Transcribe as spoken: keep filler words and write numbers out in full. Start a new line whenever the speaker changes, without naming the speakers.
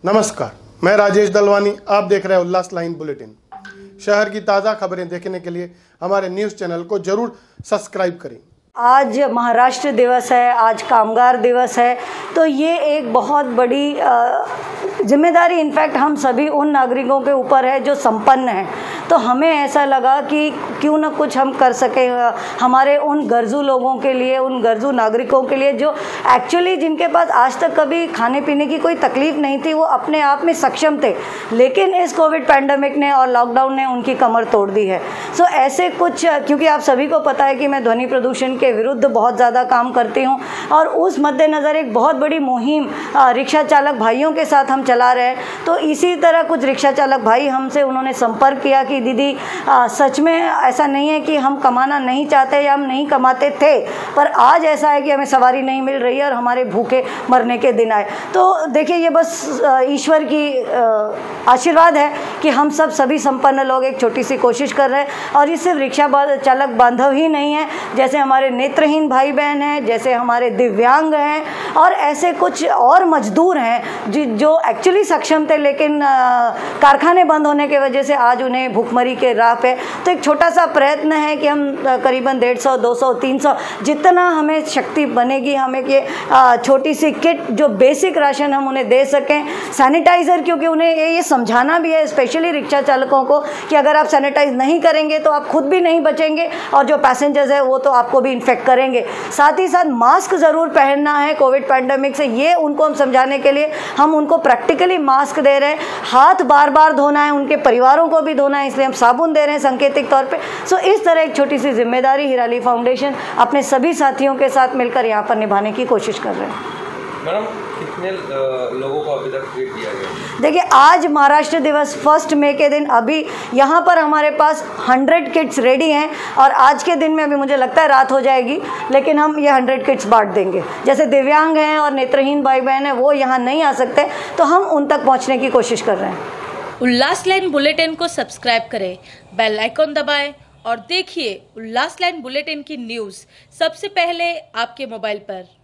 नमस्कार, मैं राजेश दलवानी। आप देख रहे हैं उल्लास लाइन बुलेटिन। शहर की ताज़ा खबरें देखने के लिए हमारे न्यूज़ चैनल को जरूर सब्सक्राइब करें।
आज महाराष्ट्र दिवस है, आज कामगार दिवस है, तो ये एक बहुत बड़ी जिम्मेदारी इनफैक्ट हम सभी उन नागरिकों के ऊपर है जो संपन्न हैं। तो हमें ऐसा लगा कि क्यों ना कुछ हम कर सकें हमारे उन गर्जू लोगों के लिए, उन गर्जू नागरिकों के लिए जो एक्चुअली जिनके पास आज तक कभी खाने पीने की कोई तकलीफ़ नहीं थी, वो अपने आप में सक्षम थे, लेकिन इस कोविड पैंडमिक ने और लॉकडाउन ने उनकी कमर तोड़ दी है। सो ऐसे कुछ, क्योंकि आप सभी को पता है कि मैं ध्वनि प्रदूषण के विरुद्ध बहुत ज़्यादा काम करती हूँ और उस मद्देनज़र एक बहुत बड़ी मुहिम रिक्शा चालक भाइयों के साथ हम चला रहे हैं। तो इसी तरह कुछ रिक्शा चालक भाई हमसे उन्होंने संपर्क किया कि दीदी आ, सच में ऐसा नहीं है कि हम कमाना नहीं चाहते या हम नहीं कमाते थे, पर आज ऐसा है कि हमें सवारी नहीं मिल रही है और हमारे भूखे मरने के दिन आए। तो देखिए, ये बस ईश्वर की आशीर्वाद है कि हम सब सभी संपन्न लोग एक छोटी सी कोशिश कर रहे हैं। और ये सिर्फ रिक्शा चालक बांधव ही नहीं है, जैसे हमारे नेत्रहीन भाई बहन हैं, जैसे हमारे दिव्यांग हैं और ऐसे कुछ और मजदूर हैं जो एक्चुअली सक्षम थे, लेकिन कारखाने बंद होने की वजह से आज उन्हें भूखमरी के राह पे। तो एक छोटा सा प्रयत्न है कि हम करीबन डेढ़ सौ दो सौ तीन सौ जितना हमें शक्ति बनेगी, हमें ये छोटी सी किट जो बेसिक राशन हम उन्हें दे सकें। सैनिटाइज़र, क्योंकि उन्हें ये समझाना भी है स्पेशली रिक्शा चालकों को कि अगर आप सैनिटाइज नहीं करेंगे तो आप खुद भी नहीं बचेंगे और जो पैसेंजर्स है वो तो आपको भी इन्फेक्ट करेंगे। साथ ही साथ मास्क ज़रूर पहनना है कोविड पैंडमिक से, ये उनको हम समझाने के लिए हम उनको प्रैक्टिकली मास्क दे रहे हैं। हाथ बार बार धोना है, उनके परिवारों को भी धोना है, इसलिए हम साबुन दे रहे हैं सांकेतिक तौर पे। सो इस तरह एक छोटी सी जिम्मेदारी हिराली फाउंडेशन अपने सभी साथियों के साथ मिलकर यहाँ पर निभाने की कोशिश कर रहे हैं।
मैडम, कितने लोगों को अभी तक ट्रीट किया गया?
देखिए, आज महाराष्ट्र दिवस फर्स्ट मई के दिन अभी यहाँ पर हमारे पास हंड्रेड किट्स रेडी हैं और आज के दिन में अभी मुझे लगता है रात हो जाएगी, लेकिन हम ये हंड्रेड किट्स बांट देंगे। जैसे दिव्यांग हैं और नेत्रहीन भाई बहन हैं, वो यहाँ नहीं आ सकते, तो हम उन तक पहुँचने की कोशिश कर रहे हैं।
उल्लास लाइन बुलेटिन को सब्सक्राइब करें, बेल आइकॉन दबाएं और देखिए उल्लास लाइन बुलेटिन की न्यूज़ सबसे पहले आपके मोबाइल पर।